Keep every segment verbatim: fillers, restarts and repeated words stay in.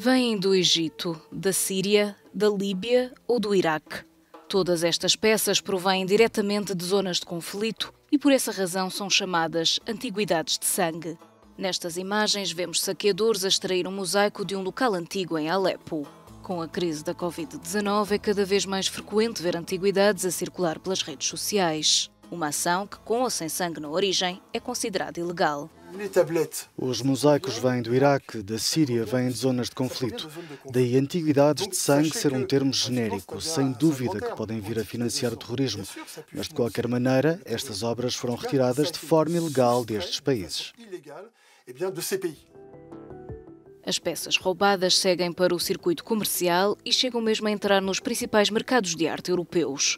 Vêm do Egito, da Síria, da Líbia ou do Iraque. Todas estas peças provêm diretamente de zonas de conflito e por essa razão são chamadas antiguidades de sangue. Nestas imagens vemos saqueadores a extrair um mosaico de um local antigo em Alepo. Com a crise da covid dezanove é cada vez mais frequente ver antiguidades a circular pelas redes sociais. Uma ação que, com ou sem sangue na origem, é considerada ilegal. Os mosaicos vêm do Iraque, da Síria, vêm de zonas de conflito. Daí antiguidades de sangue ser um termo genérico, sem dúvida que podem vir a financiar o terrorismo. Mas, de qualquer maneira, estas obras foram retiradas de forma ilegal destes países. As peças roubadas seguem para o circuito comercial e chegam mesmo a entrar nos principais mercados de arte europeus.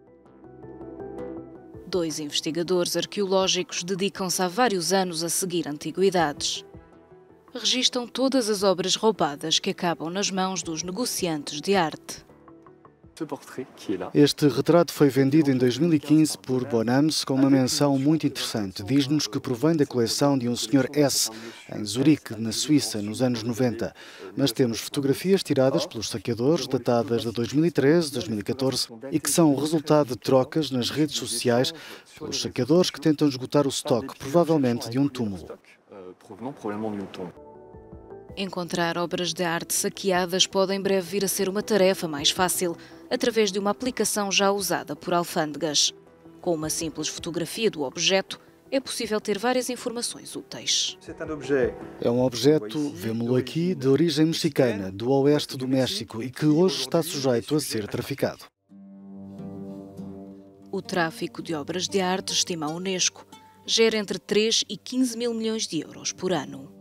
Dois investigadores arqueológicos dedicam-se há vários anos a seguir antiguidades. Registam todas as obras roubadas que acabam nas mãos dos negociantes de arte. Este retrato foi vendido em dois mil e quinze por Bonhams com uma menção muito interessante. Diz-nos que provém da coleção de um senhor S, em Zurique, na Suíça, nos anos noventa. Mas temos fotografias tiradas pelos saqueadores, datadas de dois mil e treze, dois mil e catorze, e que são o resultado de trocas nas redes sociais pelos saqueadores que tentam esgotar o estoque, provavelmente de um túmulo. Encontrar obras de arte saqueadas pode em breve vir a ser uma tarefa mais fácil, através de uma aplicação já usada por alfândegas. Com uma simples fotografia do objeto, é possível ter várias informações úteis. É um objeto, vemo-lo aqui, de origem mexicana, do oeste do México e que hoje está sujeito a ser traficado. O tráfico de obras de arte, estima a Unesco, gera entre três e quinze mil milhões de euros por ano.